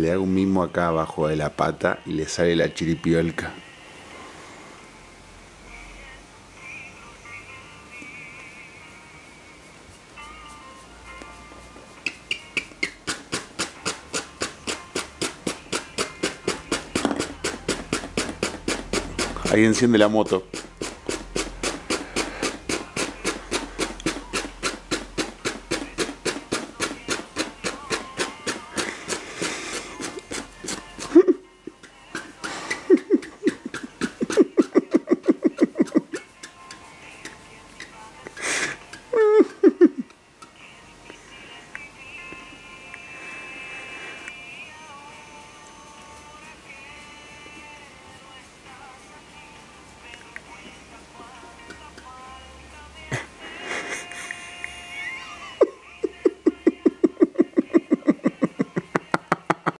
le hago un mimo acá abajo de la pata y le sale la chiripiolca. Ahí enciende la moto.